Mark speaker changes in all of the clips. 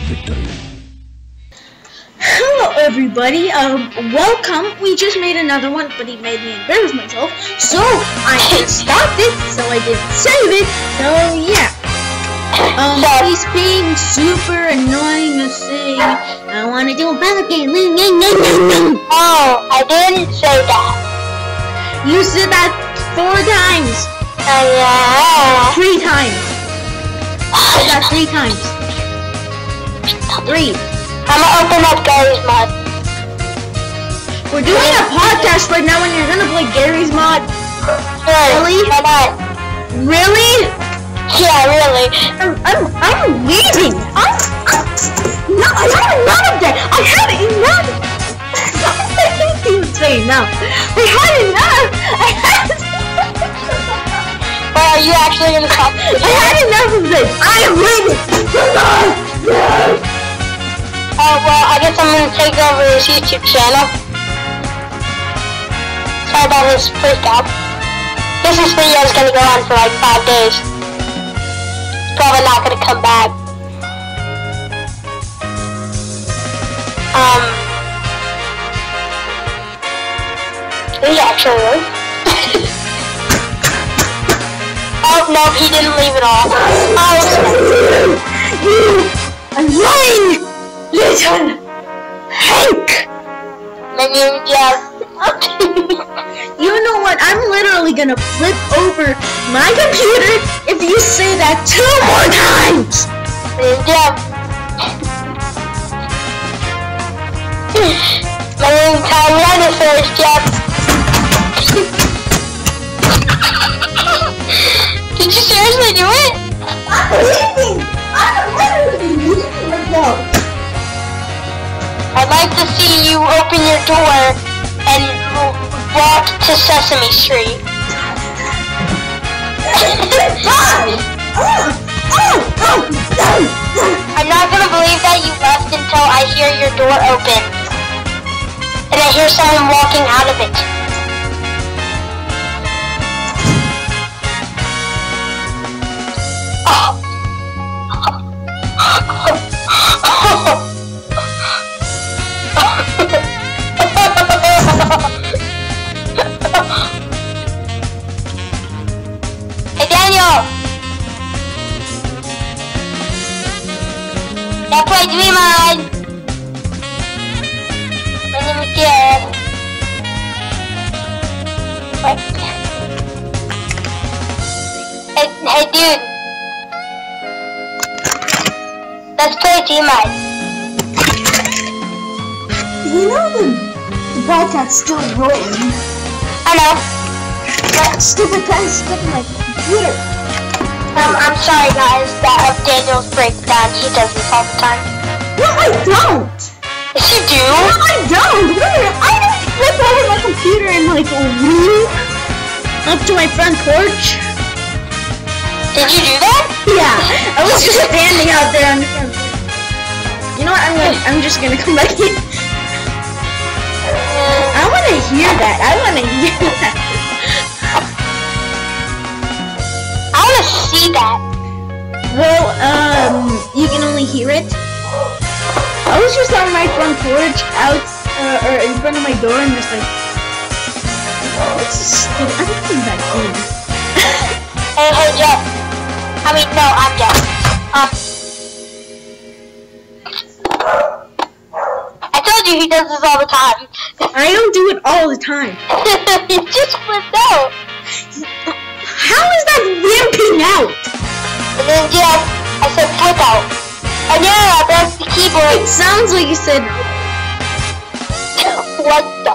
Speaker 1: victory.
Speaker 2: Hello everybody, welcome. We just made another one, but he made me embarrass myself, so I stopped it, so I didn't save it, so yeah. He's being super annoying to say, I want to do a battle game.
Speaker 3: Oh, I didn't say that.
Speaker 2: You said that 4 times.
Speaker 3: Yeah.
Speaker 2: 3 times. I said that 3 times. 3.
Speaker 3: I'm gonna open up Gary's mod.
Speaker 2: We're doing a podcast right now and you're gonna play Gary's mod?
Speaker 3: Sure,
Speaker 2: Really?
Speaker 3: why not?
Speaker 2: Really?
Speaker 3: Yeah, really.
Speaker 2: I'm leaving. I had enough of that. I had enough. I can't even say enough. I had enough.
Speaker 3: Well, are you actually gonna stop?
Speaker 2: I had enough of this. I am leaving.
Speaker 3: Oh, well, I guess I'm gonna take over his YouTube channel. Sorry about his freak out. This video is gonna go on for like 5 days. Probably not gonna come back. He actually will. Oh, no, he didn't leave at all. Oh,
Speaker 2: You annoying little Hank.
Speaker 3: my name is Jeff.
Speaker 2: You know what? I'm literally gonna flip over my computer if you say that 2 more times!
Speaker 3: Jeff. My name is Tyrannosaurus, Jeff. Did you seriously do it?
Speaker 2: I'm leaving! I'm literally leaving right now.
Speaker 3: I'd like to see you open your door and walk to Sesame Street. I'm not gonna believe that you left until I hear your door open. And I hear someone walking out of it. Hey Daniel! That plays me, man! My name is Jeff. What? Hey dude! Let's play T-Mod.
Speaker 2: You know the podcast's still rolling.
Speaker 3: I know.
Speaker 2: That stupid pen stuck in my computer.
Speaker 3: I'm sorry guys that Daniel's breakdown. He does this all the time.
Speaker 2: No, I don't!
Speaker 3: Yes you do!
Speaker 2: No, I don't! I don't flip over my computer and like leave up to my front porch.
Speaker 3: Did you do that?
Speaker 2: Yeah, I was just standing out there on the front porch. You know what? I'm just gonna come back in. I wanna hear that. I wanna hear that.
Speaker 3: I wanna see that.
Speaker 2: Well, you can only hear it. I was just on my front porch, out, or in front of my door, and just like, it's stupid. I'm coming back in.
Speaker 3: Hey Jeff. I mean, no, I'm Jeff. I told you he does this all the time.
Speaker 2: I don't do it all the time.
Speaker 3: He just flipped out.
Speaker 2: How is that wimping out?
Speaker 3: And then Jeff, I said flip out. And yeah, that's the keyboard.
Speaker 2: It sounds like you said,
Speaker 3: What the?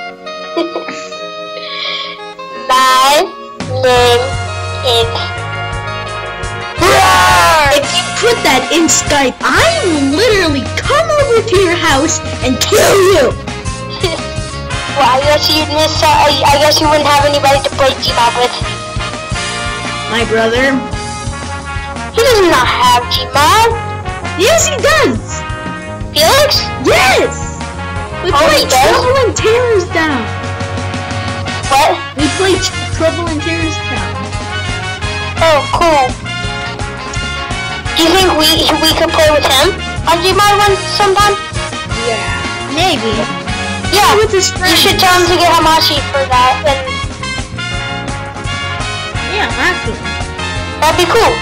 Speaker 3: My name is...
Speaker 2: if you put that in Skype, I will literally come over to your house and kill you.
Speaker 3: Well, I guess you'd miss. I guess you wouldn't have anybody to play Gmod with.
Speaker 2: My brother?
Speaker 3: He does not have Gmod.
Speaker 2: Yes, he does.
Speaker 3: Felix?
Speaker 2: Yes. We
Speaker 3: Oh,
Speaker 2: play
Speaker 3: he does?
Speaker 2: Trouble in Terror's Town.
Speaker 3: What?
Speaker 2: We play Trouble in Terror's Town.
Speaker 3: Oh, cool. Do you think we could play with him? on Gmod one sometime?
Speaker 2: Yeah, maybe.
Speaker 3: Yeah,
Speaker 2: with his friends.
Speaker 3: You should tell him to get Hamachi for that, and
Speaker 2: yeah, actually.
Speaker 3: That'd be cool.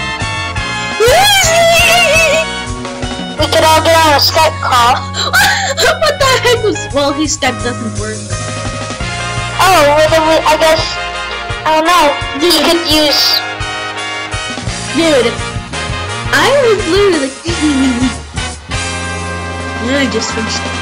Speaker 3: We could all get on a Skype call.
Speaker 2: What the heck was... Well, his Skype doesn't work.
Speaker 3: Oh, well then I guess... I don't know. You could use...
Speaker 2: Dude, I was literally... Yeah, I just finished it.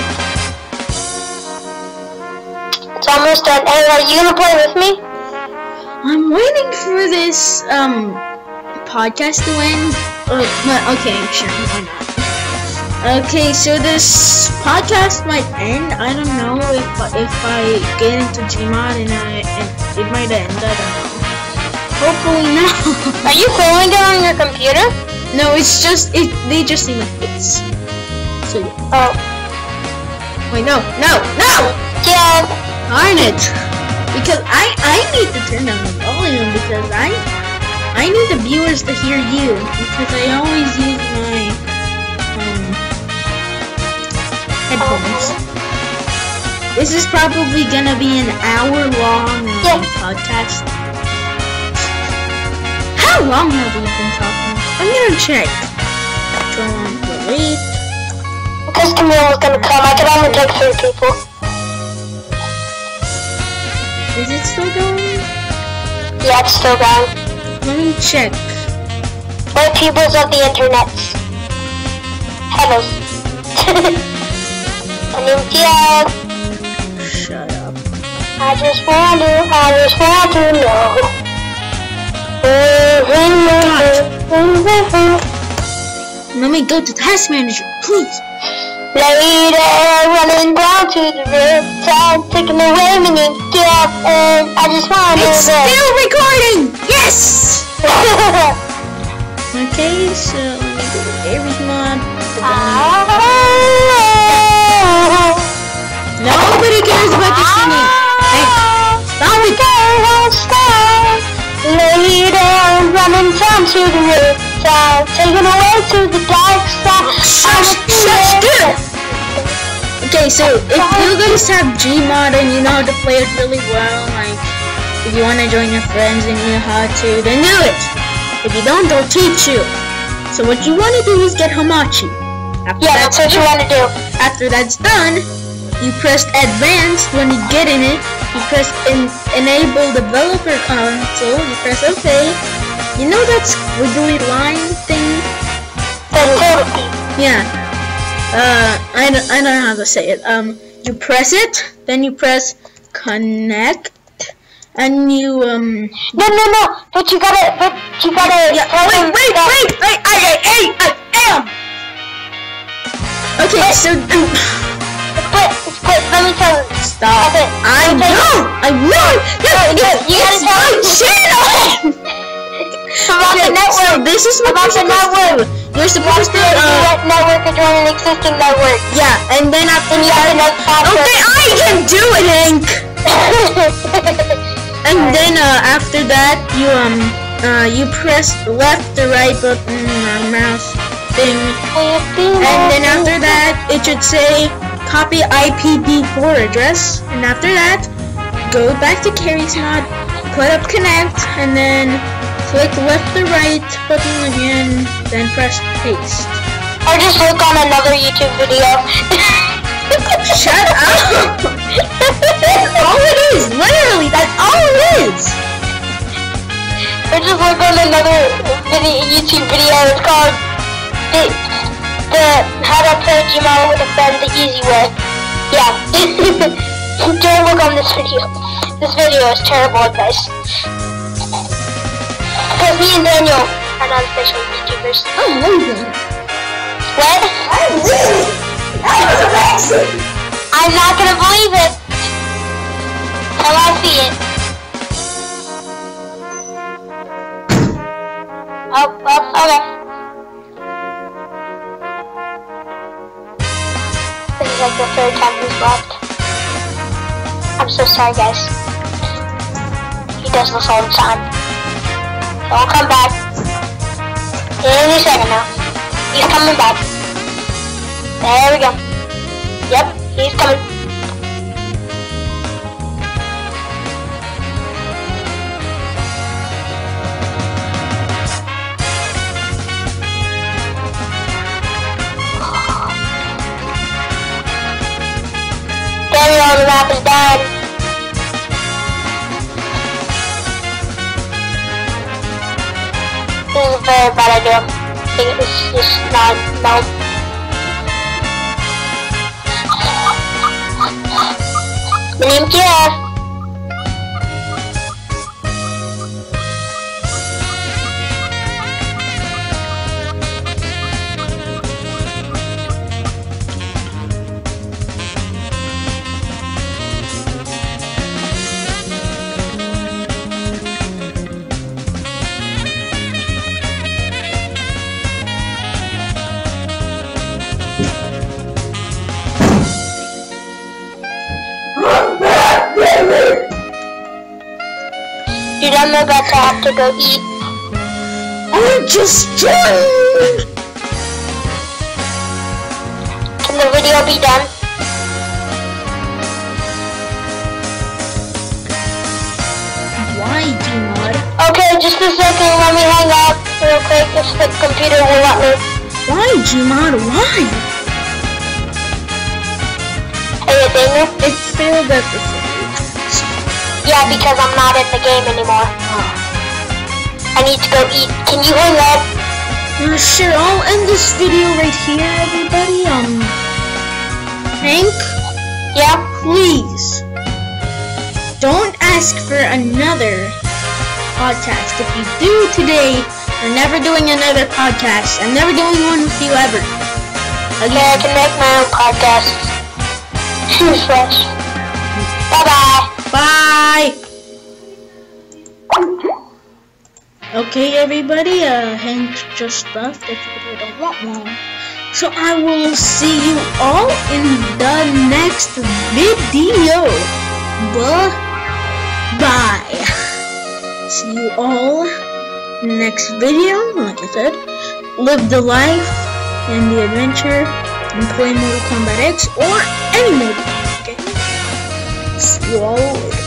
Speaker 3: It's almost done. Hey, are you gonna play with me?
Speaker 2: I'm waiting for this, podcast to end. Okay, sure, why not? Okay, so this podcast might end. I don't know if I get into Gmod and it might end. I don't know. Hopefully not.
Speaker 3: Are you calling it on your computer?
Speaker 2: No, it's just they just see my face. So yeah.
Speaker 3: Oh.
Speaker 2: Wait, no!
Speaker 3: Yeah.
Speaker 2: Darn it! Because I need to turn down the volume because I need the viewers to hear you because I always use my headphones. This is probably gonna be an hour-long podcast. How long have we been talking? I'm gonna check. Wait.
Speaker 3: Because Camille was gonna come, I could only take 3 people.
Speaker 2: Is it still going?
Speaker 3: Yeah, it's still going.
Speaker 2: Let me check.
Speaker 3: We're peoples of the internet. Hello. My name's Diab.
Speaker 2: Shut up.
Speaker 3: I just want to know.
Speaker 2: Let me go to Task Manager, please.
Speaker 3: Later, running down to the riptide, taking away my name, and I just want to know.
Speaker 2: It's still recording! Yes! Okay, so let me go to Aries mod. Nobody cares about your singing. Hey, stop it!
Speaker 3: Later, running down to the riptide, taking away to the dark side.
Speaker 2: Shush, dude! Okay, so if you guys have Gmod and you know how to play it really well, like if you want to join your friends and you know how to, then do it. If you don't, they'll teach you. So what you want to do is get Hamachi.
Speaker 3: That's what you want to do.
Speaker 2: After that's done, you press Advanced. When you get in it, you press Enable Developer Console. You press OK. You know that squiggly line thing? Yeah. I don't know how to say it. You press it, then you press Connect, and you
Speaker 3: No. But you gotta.
Speaker 2: Yeah. Wait! I am. Okay, so.
Speaker 3: But let me tell you.
Speaker 2: Stop. I know.
Speaker 3: You gotta tell me. About the network.
Speaker 2: So this is what you're supposed to do. You're supposed to
Speaker 3: network or join an existing network.
Speaker 2: Yeah, and then after you have enough password. Okay, I can do it, Hank. And then after that, you press left or right button or mouse thing, and then after that, it should say copy IPv4 address. And after that, go back to Carrie's mod, put up connect, and then click left or right button again, then press paste.
Speaker 3: Or just look on another YouTube video.
Speaker 2: Shut up! That's all it is! Literally, that's all it is!
Speaker 3: Or just look on another YouTube video. It's called the How to Play Gmod with a Friend the Easy Way. Yeah. Don't look on this video. This video is terrible advice. Because me and Daniel are not official YouTubers.
Speaker 2: I'm losing.
Speaker 3: What?
Speaker 2: I'm losing! That was amazing!
Speaker 3: I'm not gonna believe it till I see it. Okay. This is like the 3rd time he's left. I'm so sorry, guys. He does this all the time. Don't come back. Any second now. He's coming back. There we go. Yep, he's coming. There we go, the map is done. This is a very bad idea. I think it's just not, no. Thank you. Dude, I'm about to have to go eat.
Speaker 2: I just joined!
Speaker 3: Can the video be done?
Speaker 2: Why, Gmod?
Speaker 3: Okay, just a second, let me hang up real quick if the computer will let me.
Speaker 2: Why, Gmod? Why?
Speaker 3: Hey, Daniel?
Speaker 2: It failed at the same.
Speaker 3: Yeah, because I'm not in the game anymore. I need to go eat. Can you hang up?
Speaker 2: Sure, I'll end this video right here, everybody. Hank?
Speaker 3: Yeah?
Speaker 2: Please, don't ask for another podcast. If you do today, we're never doing another podcast. I'm never doing one with you ever.
Speaker 3: Okay, I can make my own podcast. Fresh. Bye-bye.
Speaker 2: Bye! Okay, everybody, Hank just left. I think I don't want more. So I will see you all in the next video. Bye. See you all next video. Like I said, live the life and the adventure and play Mortal Kombat X or any Mortal Kombat game. See you all later.